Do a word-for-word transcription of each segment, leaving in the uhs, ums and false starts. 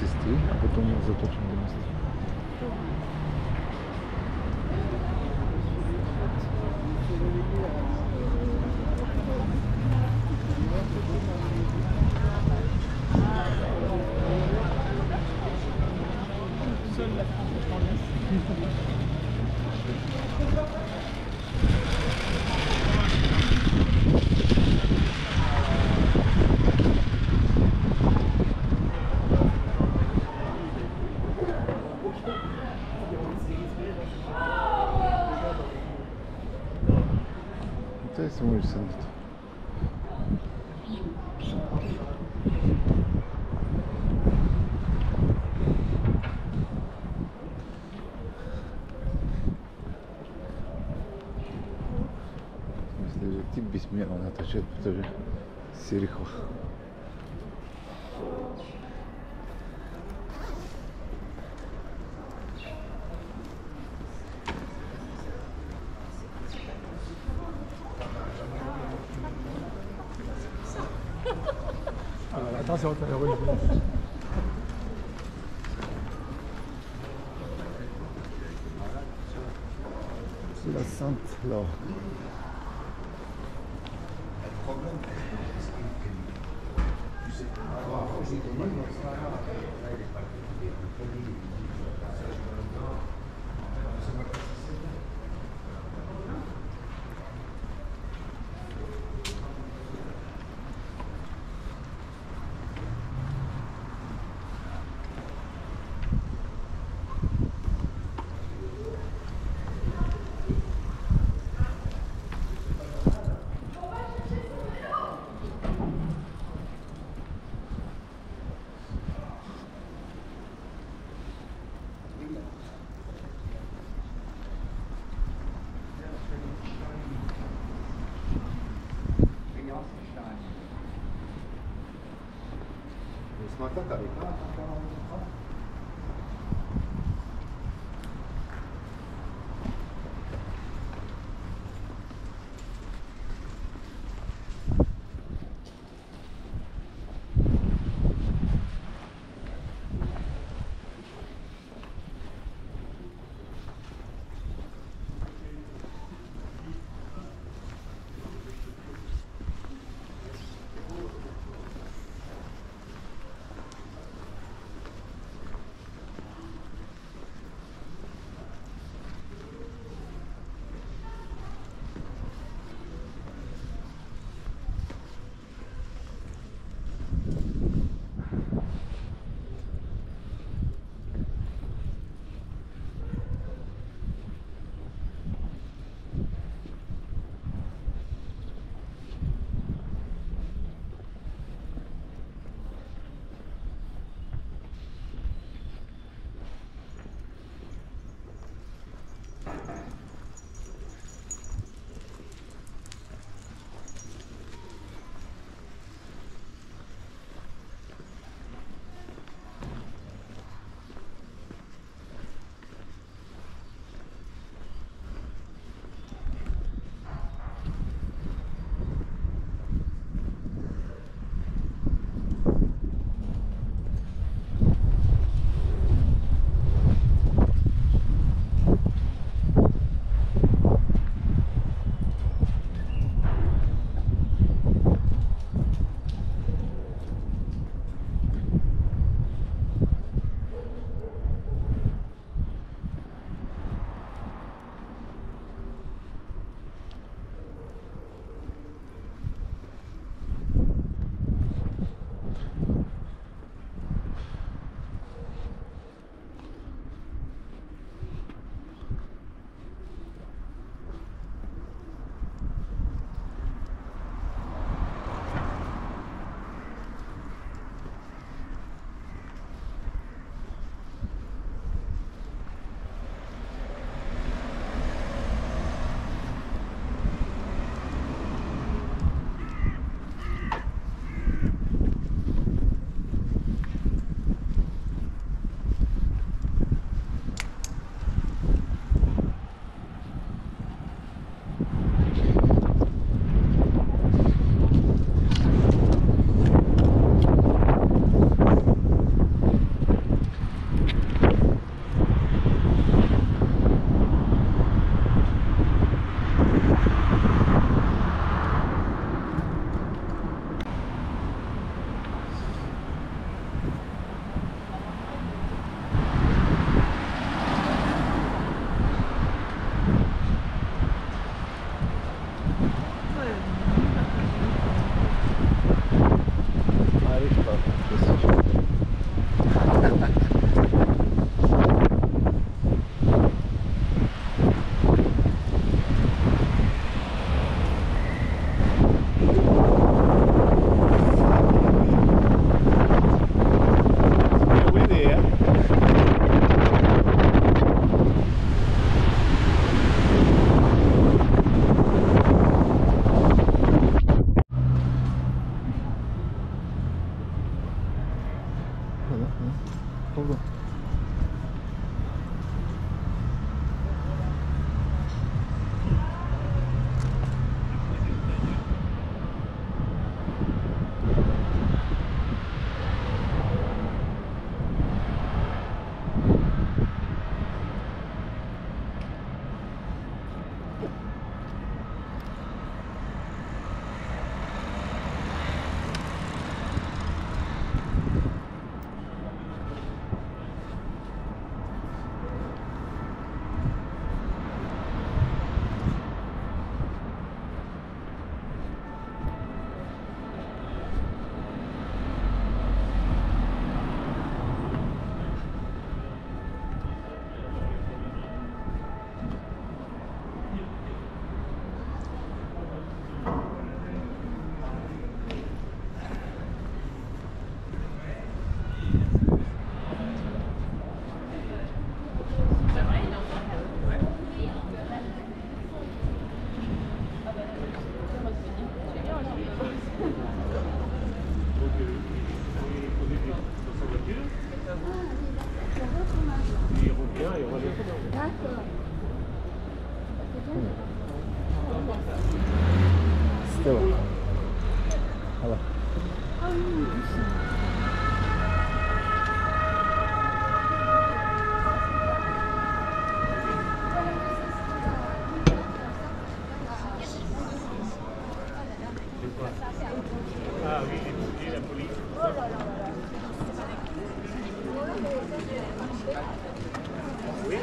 цисты, а потом заточим до места. C'est moi le centre. Даже тип бессменно наточит, тоже Spherical. Attention, t'as la rue. C'est la Sainte là. Ce matin, t'avais pas un rendez-vous? Pardon. C'était là. Voilà. Ah oui, Ah oui, les pompiers, la police. Oh là là là là. Oui.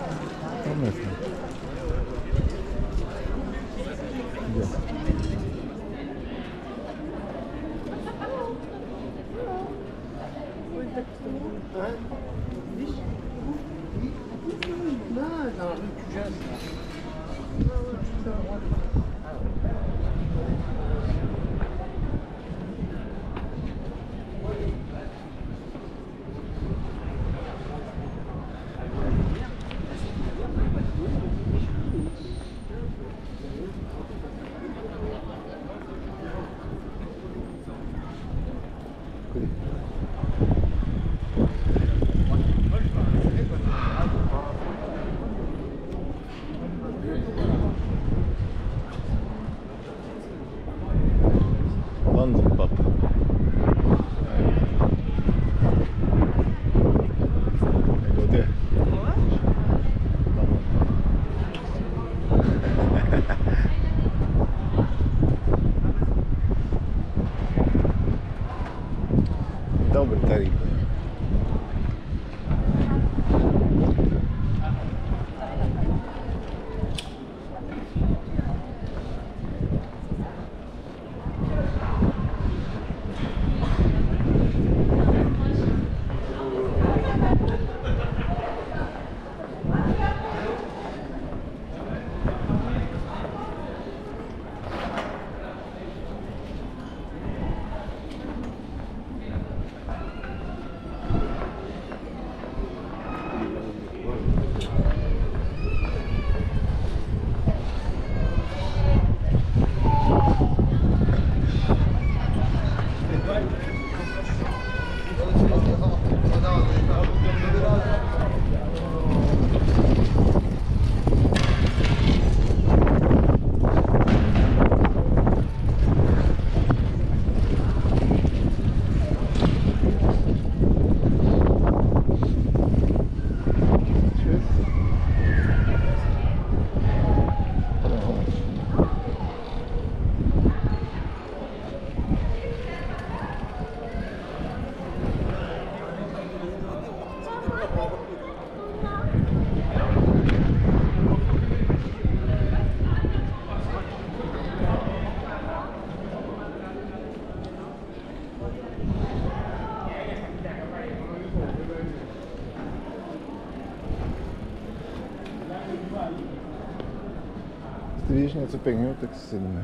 Ty widzisz nieco pięknie, tak silne.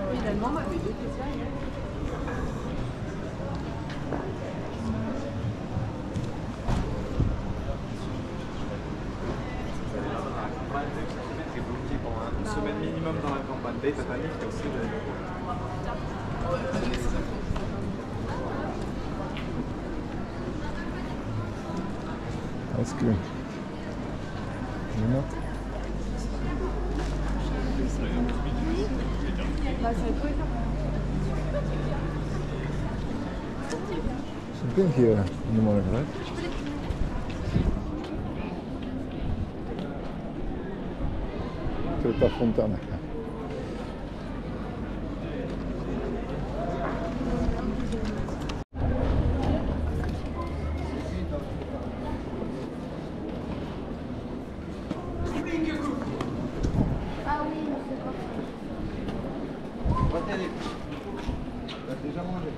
Finalement, ma vidéo c'est ça. Une semaine minimum dans la campagne. Dave, t'as pas mis qu'il y a aussi de... Ice cream. You know? She's been here in the morning, right? Tutta fontana. Ah oui, c'est pas T'as déjà mangé.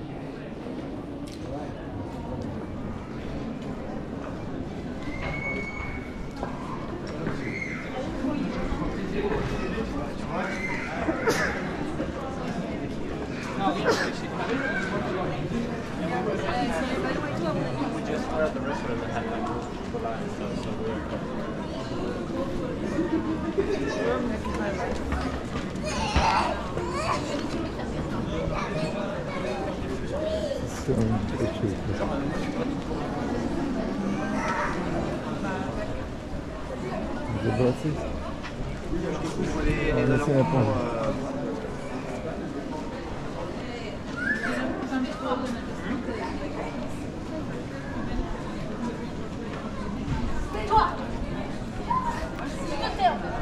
We just were at the restaurant and had like for lunch, so, so we were So delicious. The buses? On va laisser la pause. toi. Je t'aime.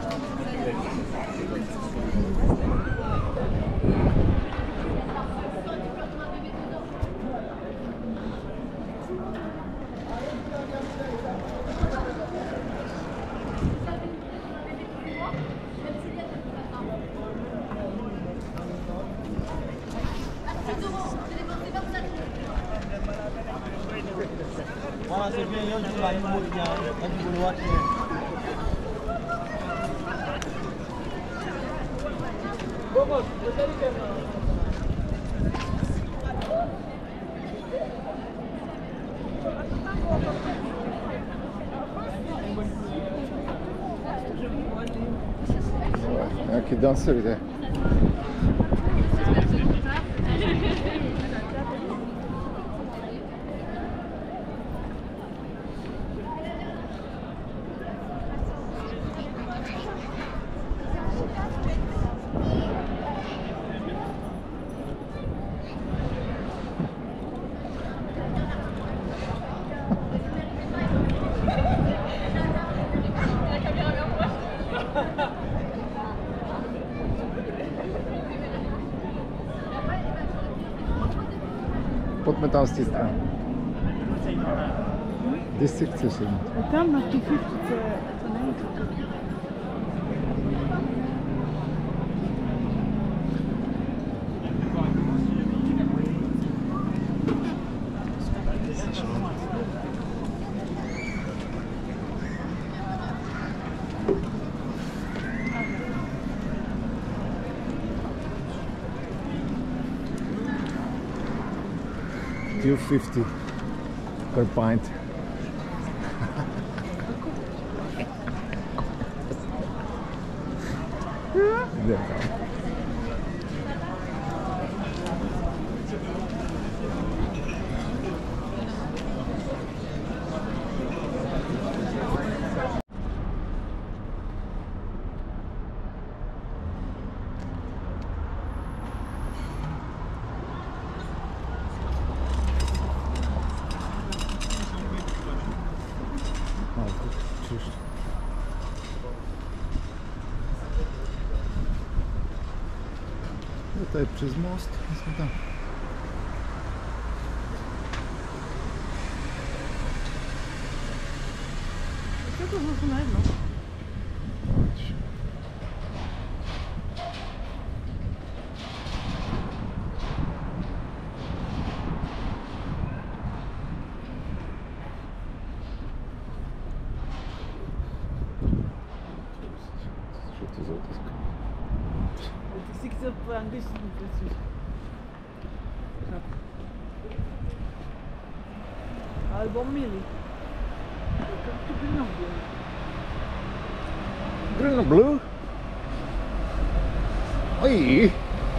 Voilà, c'est bien, il y a un mot qui a un boulot qui est. Il y en a qui dansent là. Pot me tam stisnę. Dystrykt się. Tam masz tu fifty, to najlepsze. two fifty per pint. Yeah. Tutaj przez most są tam. Co to za tunelno? Що це за утиска? Het is ik op amidst precies. Album mili. Grenoble? Oi!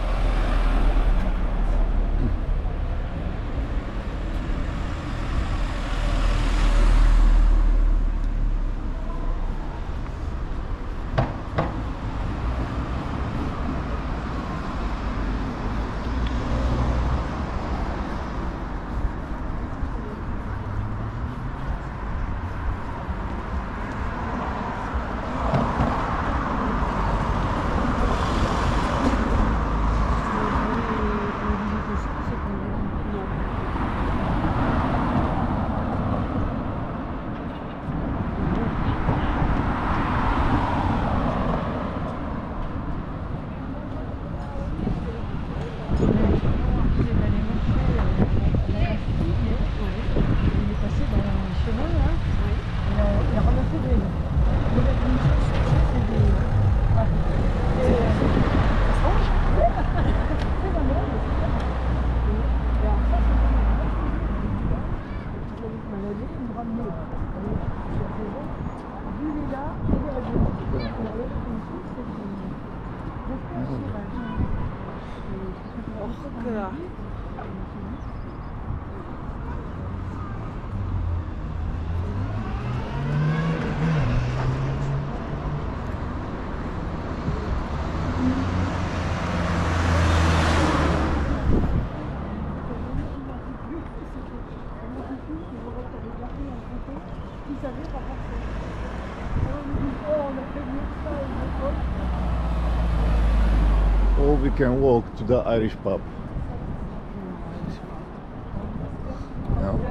Or we can walk to the Irish pub. No?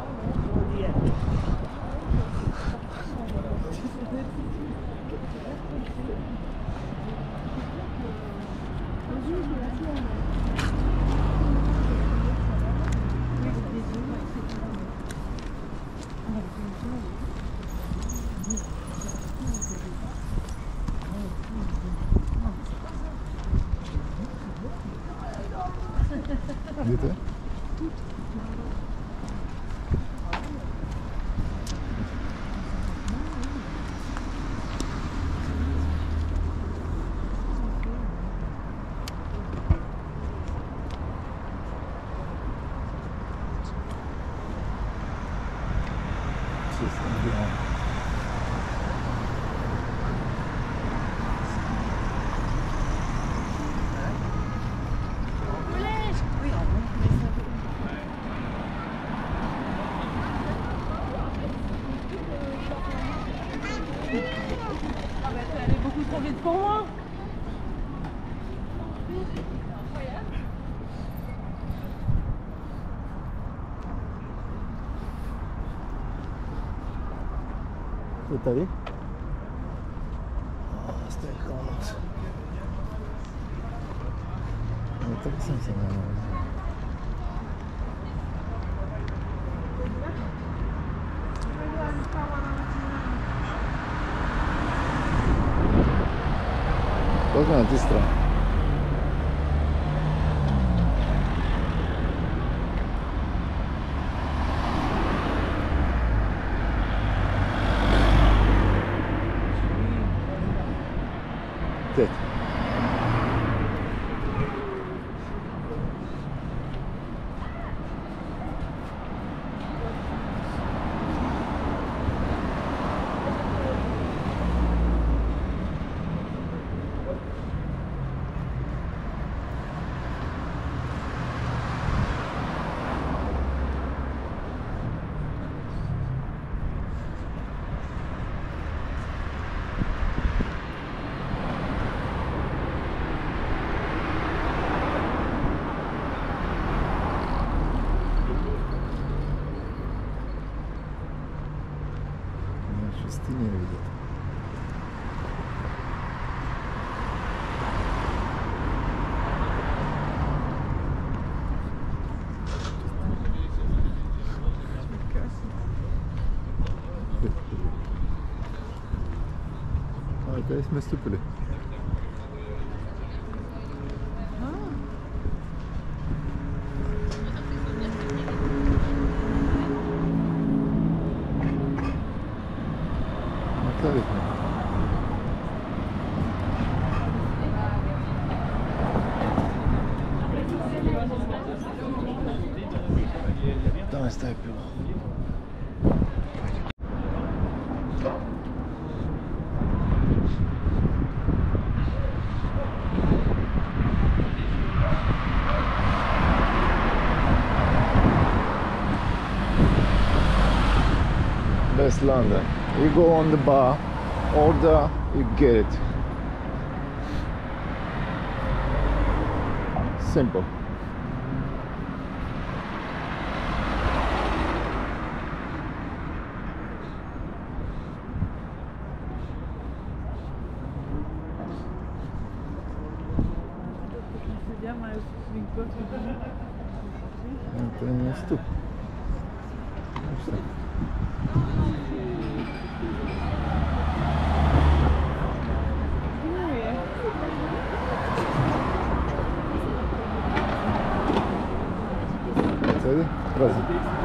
Dit hè? Elle est beaucoup trop vite pour moi. T'as vu? Oh, c'était commence. Intéressant ça. Qualcuno ti strano. Sì. Cestine ne vidíte. A tady jsme vstupili. That's London. You go on the bar, order, you get it. Simple. Это не стук. Înțelegi? Rază.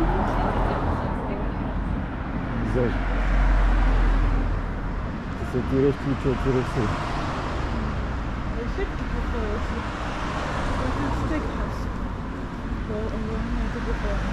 Zeci. Să tirești ce o tirești. Ești cu folosi. Sunt steakhouse. Bo on nie tego powiem.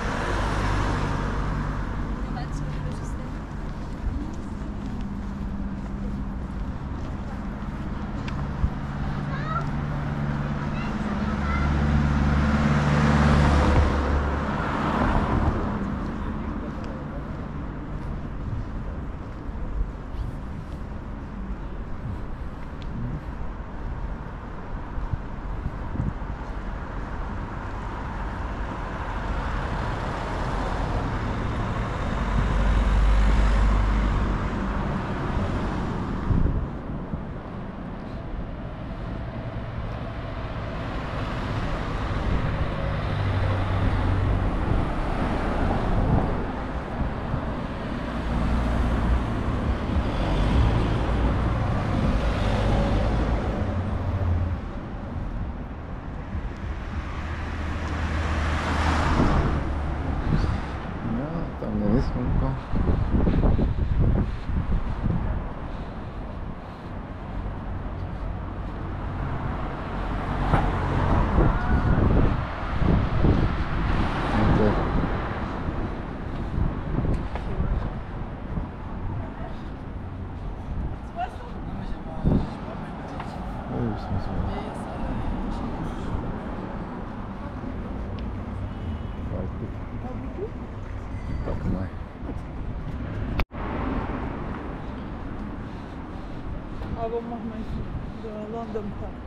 Aber mach mal der London Park.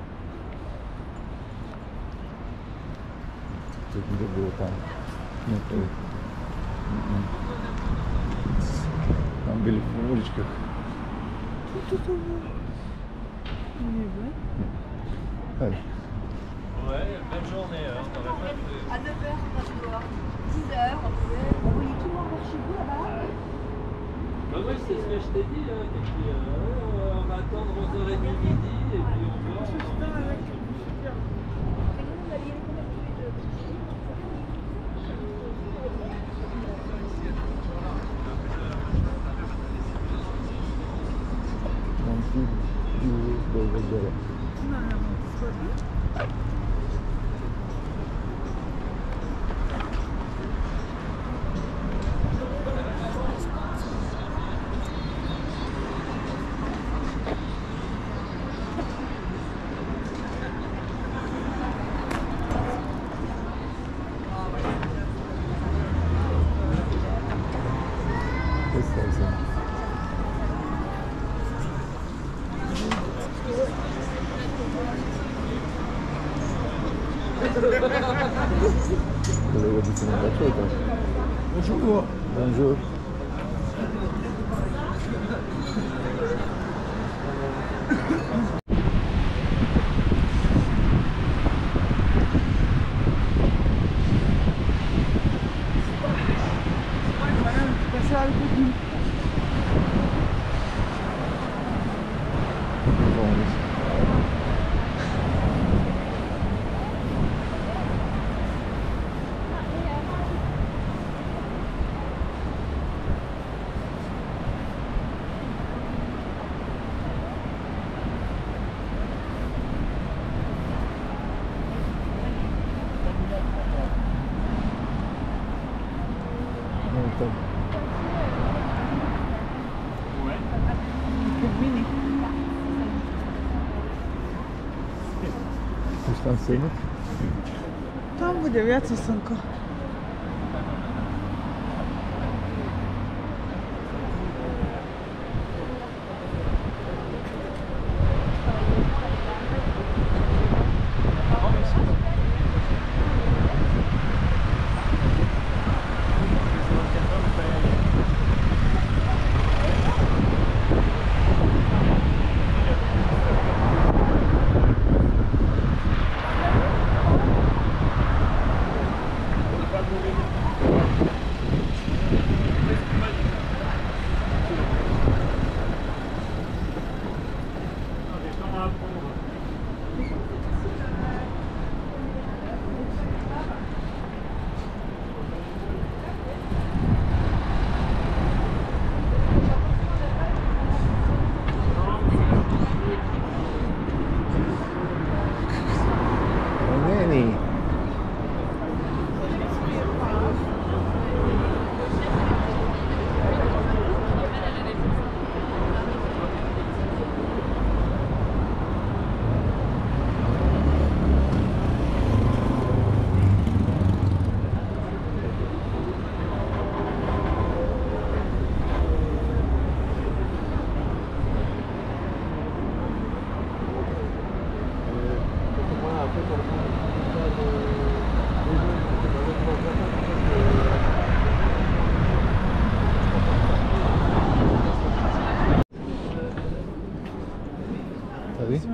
Тут не было там. Нет. Там были в уличках. Тут тут не vrai. Allez. Ouais, belle journée. Hein. À neuf heures, on va se voir. dix heures. Vous voyez tout le monde vers chez vous là-bas? Bah oui, c'est ce que je t'ai dit. Hein, et puis, euh, on va attendre onze heures trente midi et puis on voit. Bonjour. Bonjour. Tam synek? Tam bude viacej slnko.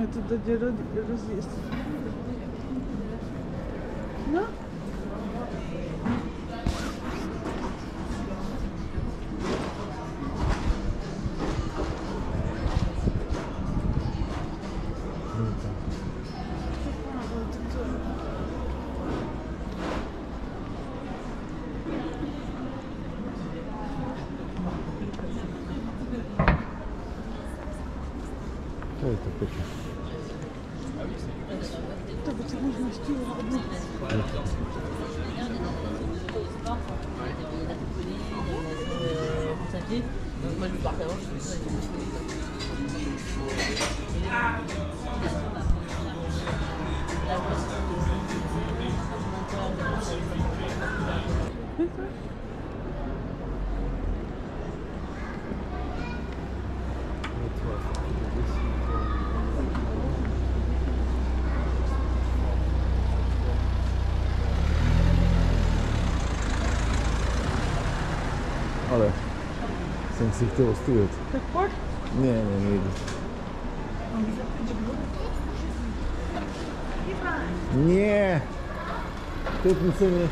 Metoda de erosão. Não? Что это такое? Да, потому что стил одну. Moi je partais avant, je faisais Ale jsem si chtěl ostudit. Tak pojď. Ne, ne, nejde. Ne, teď se mi...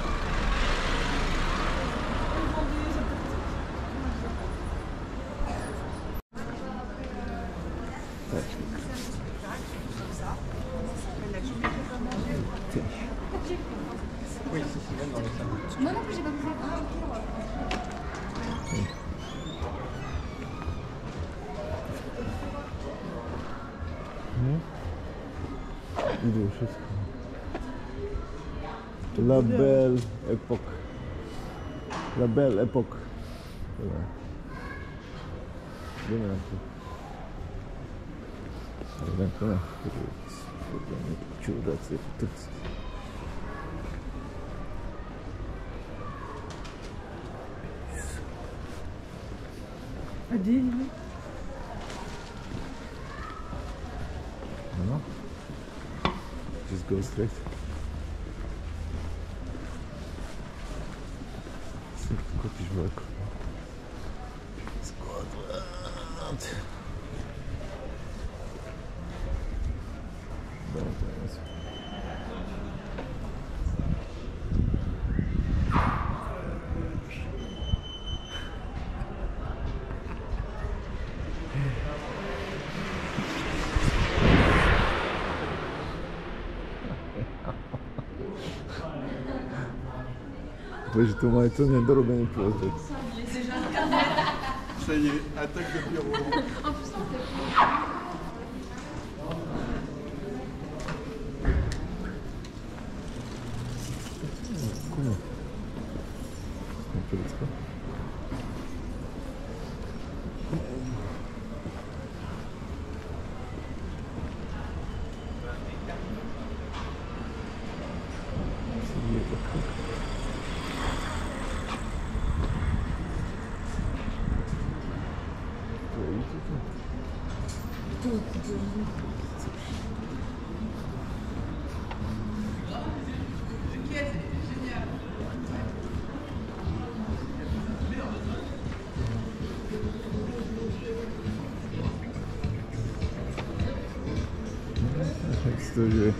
Moi non plus, j'ai pas pu faire. Idę wszystko. La belle époque. La belle époque. Voilà. Vieni un po'. Eventualnie. Ciudacy. A dzień. No. Just go straight. Kupisz mleko. Składać. Dobra, teraz. Weź tu ma co niedorobienie pozbyć. Ça y est, attaque de bureau. Comment? Un peu de ça. Extérieur.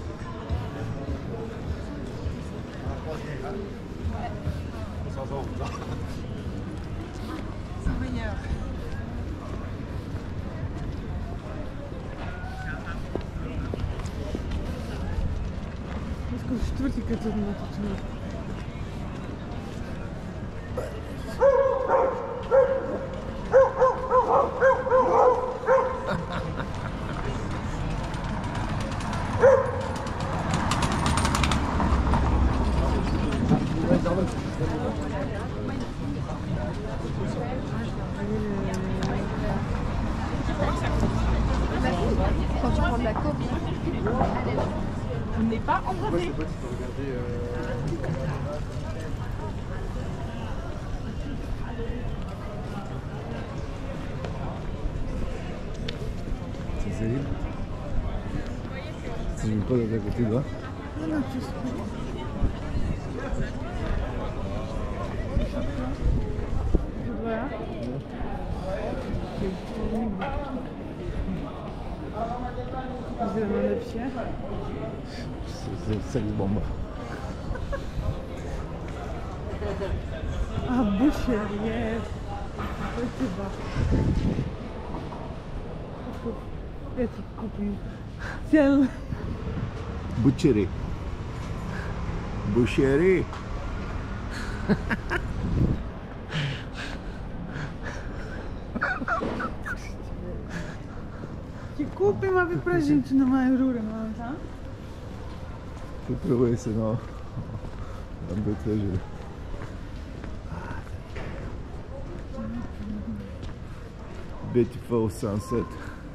Сколько четвертика тут на тут. Quand tu prends de la coke, On n'est pas en Moi je sais pas si tu peux regarder. Euh... C'est sérieux? Tu ne veux pas d'à côté là? Non, non, tu sais. Voilà. Vous allez en être fiers. C'est sex bombe. Ah, boucherie, yes. C'est bas. Et tu coupes. Tiens. Boucherie. Boucherie. Que culpa uma vez pra gente numa Aurora, não tá? Fui pra esse, não. Não me ajuda. Beautiful sunset.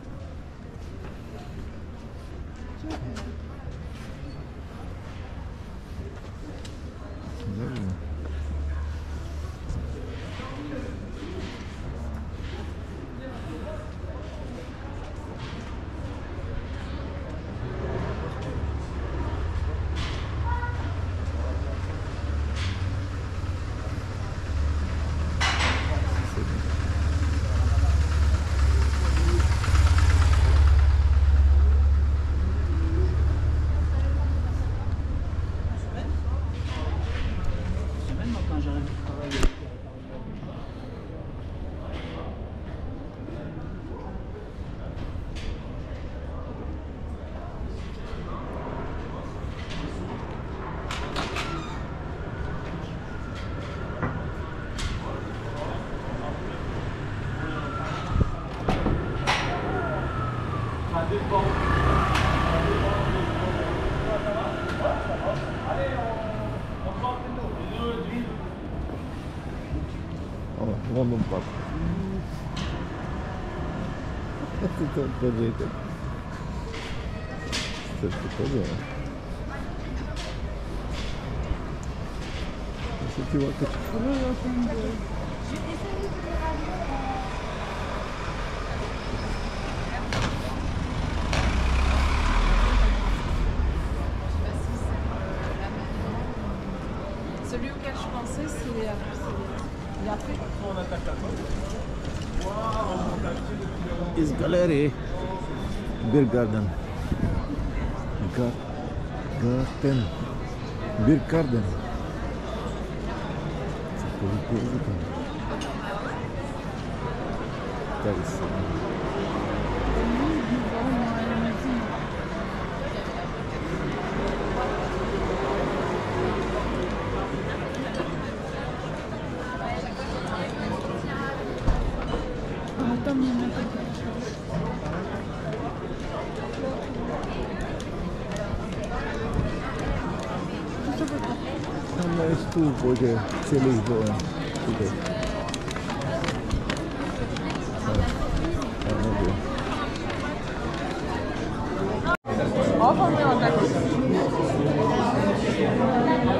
Oh, vraiment pas. C'est un projet. C'est très bien. Si tu vois que tu Celui auquel je pensais, c'est les après. is gallery. Beer garden. Gar garden. Beer garden. C'est pour le coup. Mas tu pode ser Lisboa. Ó, vamos lá,